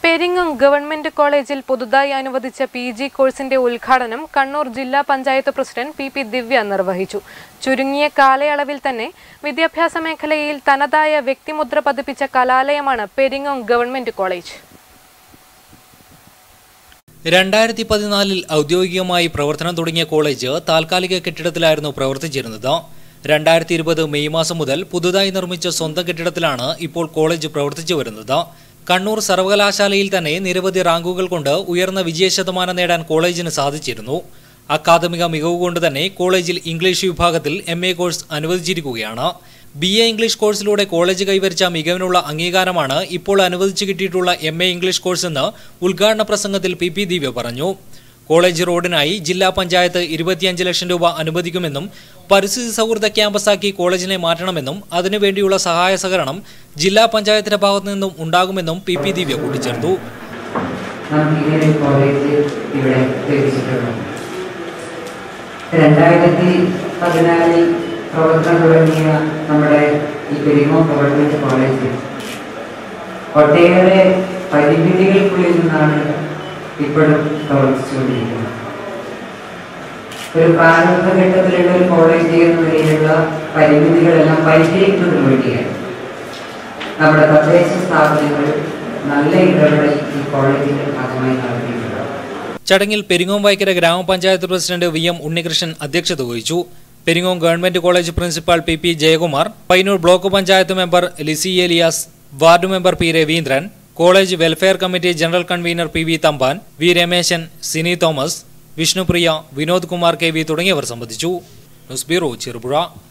Peringam government കോളേജിൽ പുതുതായി അനുവദിച്ച PG കോഴ്സിന്റെ ഉദ്ഘാടനം കണ്ണൂർ ജില്ലാ പഞ്ചായത്ത് പ്രസിഡന്റ് PP ദിവ്യ നിർവഹിച്ചു. ചുരുങ്ങിയ കാലയളവിൽ തന്നെ വിദ്യാഭ്യാസ മേഖലയിൽ തനതായ വ്യക്തിമുദ്ര പതിപ്പിച്ച കലാലയമാണ് പെരിങ്ങം ഗവൺമെന്റ് കോളേജ്. 2014 ഔദ്യോഗികമായി പ്രവർത്തനം തുടങ്ങിയ കോളേജ് താൽക്കാലിക കെട്ടിടത്തിലായിരുന്നു പ്രവർത്തിച്ചിരുന്നത്. 2020 മെയ് മാസം മുതൽ പുതുതായി നിർമ്മിച്ച സ്വന്തം കെട്ടിടത്തിലാണ് ഇപ്പോൾ കോളേജ് പ്രവർത്തിച്ചു വരുന്നത്. കണ്ണൂർ സർവകലാശാലയിൽ തന്നെ നിരവധി റാങ്കുകൾ കൊണ്ട് ഉയർന്ന വിജയശതമാനം നേടാൻ കോളേജിന് സാധിച്ചിരുന്നു. അക്കാദമിക മികവ് കൊണ്ട് തന്നെ കോളേജിൽ ഇംഗ്ലീഷ് വിഭാഗത്തിൽ MA കോഴ്സ് അനുവദിച്ചിരിക്കുകയാണ്. BA ഇംഗ്ലീഷ് കോഴ്സിലൂടെ കോളേജ് കൈവരിച്ച മികവിനുള്ള അംഗീകാരമാണ് ഇപ്പോൾ അനുവദിച്ചു കിട്ടിയിട്ടുള്ള MA ഇംഗ്ലീഷ് കോഴ്സ് എന്ന് ഉദ്ഘാടന പ്രസംഗത്തിൽ PP ദിവ്യ പറഞ്ഞു. കോളേജ് റോഡിനായി ജില്ലാ പഞ്ചായത്ത് 25 ലക്ഷം രൂപ അനുവദിക്കുമെന്നും പരിസ്ഥിതി സൗഹൃദ ക്യാമ്പസാക്കി കോളേജിനെ മാറ്റണമെന്നും അതിനുവേണ്ടിയുള്ള സഹായ സഹകരണം ജില്ലാ പഞ്ചായത്തിന്റെ ഭാഗത്തു നിന്നും ഉണ്ടാകുമെന്നും PP ദിവ്യ കൂട്ടിച്ചേർത്തു. പ്രവർത്തനം തുടങ്ങിയ നമ്മുടെ ഈ പെരിങ്ങോം ഗവൺമെന്റ് കോളേജ് ഒട്ടേറെ പരിമിതികൾക്കുള്ളിൽ നിന്നാണ് ഇപ്പോഴും പ്രവർത്തിച്ചുകൊണ്ടിരിക്കുന്നത്. ഒരു പ്രാരംഭ ഘട്ടത്തിലുള്ള ഒരു കോളേജ് എന്ന നിലയിലുള്ള പരിമിതികളെല്ലാം പരിഹരിക്കുന്നതിന് വേണ്ടിയാണ് നമ്മുടെ തദ്ദേശ സ്ഥാപനങ്ങൾ നല്ല ഇടപെടൽ ഈ കോളേജിന്റെ ഭാഗമായി നടത്തിയിട്ടുണ്ട്. ചടങ്ങിൽ പെരിങ്ങോം വൈക്കര ഗ്രാമപഞ്ചായത്ത് പ്രസിഡന്റ് VM ഉണ്ണികൃഷ്ണൻ അധ്യക്ഷത വഹിച്ചു. Peringom government college principal PP Jayakumar, Payyanur block panchayat member Lissy Elias, ward member P Raveendran, college welfare committee general convener PV Thampan, V Rameshan, Cini Thomas, Vishnupriya, Vinod Kumar KV തുടങ്ങിയവർ സംബന്ധിച്ചു. News bureau, Cherupuzha.